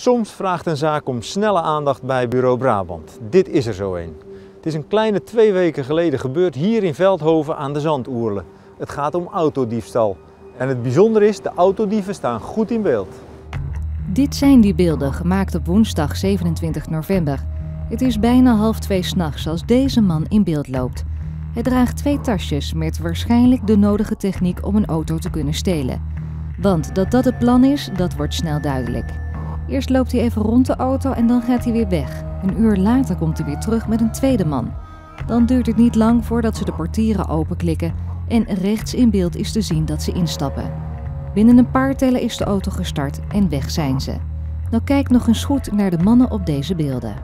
Soms vraagt een zaak om snelle aandacht bij Bureau Brabant. Dit is er zo een. Het is een kleine 2 weken geleden gebeurd hier in Veldhoven aan de Zandoerle. Het gaat om autodiefstal. En het bijzondere is, de autodieven staan goed in beeld. Dit zijn die beelden, gemaakt op woensdag 27 november. Het is bijna 1:30 s'nachts als deze man in beeld loopt. Hij draagt 2 tasjes met waarschijnlijk de nodige techniek om een auto te kunnen stelen. Want dat dat het plan is, dat wordt snel duidelijk. Eerst loopt hij even rond de auto en dan gaat hij weer weg. Een uur later komt hij weer terug met een tweede man. Dan duurt het niet lang voordat ze de portieren openklikken en rechts in beeld is te zien dat ze instappen. Binnen een paar tellen is de auto gestart en weg zijn ze. Nou, kijk nog eens goed naar de mannen op deze beelden.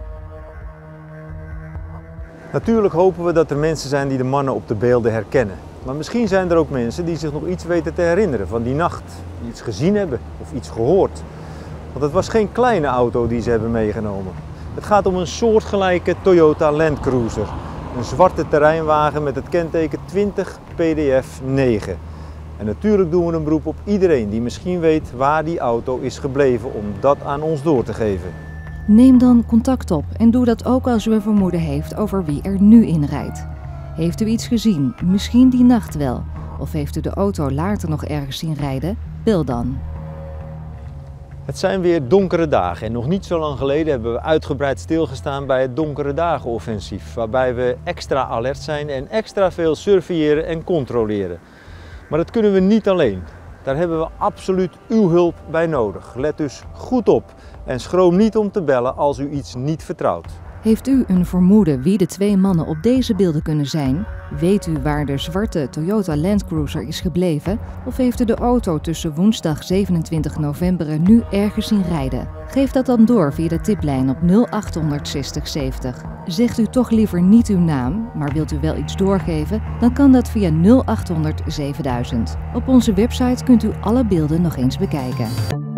Natuurlijk hopen we dat er mensen zijn die de mannen op de beelden herkennen. Maar misschien zijn er ook mensen die zich nog iets weten te herinneren van die nacht. Die iets gezien hebben of iets gehoord. Want het was geen kleine auto die ze hebben meegenomen. Het gaat om een soortgelijke Toyota Land Cruiser. Een zwarte terreinwagen met het kenteken 20 PDF 9. En natuurlijk doen we een beroep op iedereen die misschien weet waar die auto is gebleven om dat aan ons door te geven. Neem dan contact op en doe dat ook als u een vermoeden heeft over wie er nu in rijdt. Heeft u iets gezien, misschien die nacht wel? Of heeft u de auto later nog ergens zien rijden? Bel dan. Het zijn weer donkere dagen en nog niet zo lang geleden hebben we uitgebreid stilgestaan bij het donkere dagenoffensief, waarbij we extra alert zijn en extra veel surveilleren en controleren. Maar dat kunnen we niet alleen. Daar hebben we absoluut uw hulp bij nodig. Let dus goed op en schroom niet om te bellen als u iets niet vertrouwt. Heeft u een vermoeden wie de 2 mannen op deze beelden kunnen zijn? Weet u waar de zwarte Toyota Land Cruiser is gebleven? Of heeft u de auto tussen woensdag 27 november en nu ergens zien rijden? Geef dat dan door via de tiplijn op 0800 60 70. Zegt u toch liever niet uw naam, maar wilt u wel iets doorgeven? Dan kan dat via 0800 7000. Op onze website kunt u alle beelden nog eens bekijken.